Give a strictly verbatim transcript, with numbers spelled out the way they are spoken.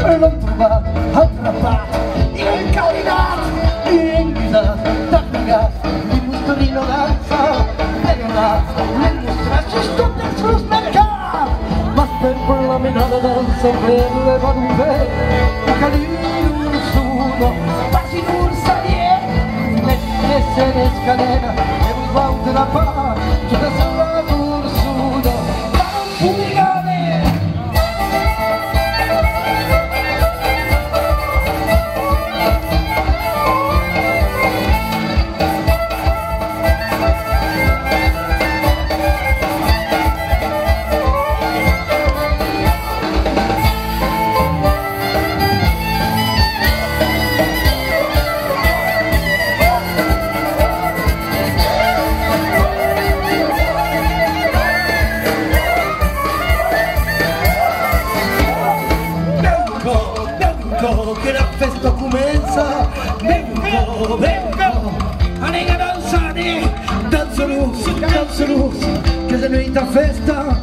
l'ho trovato attrappato, incalinato, invisato, attaccato, di muscolino danza, pegnato, nel mostrarci sto terzo smercato, ma per la menata danza per le valute, i calini nessuno, quasi non salie, metti se ne scalena, e un guante da pa, c'è da sola corsuno, ma non fumigane! Che la festa comincia, vengo, vengo, a nega danzare, danzo luce, danzo luce, che se noi da festa,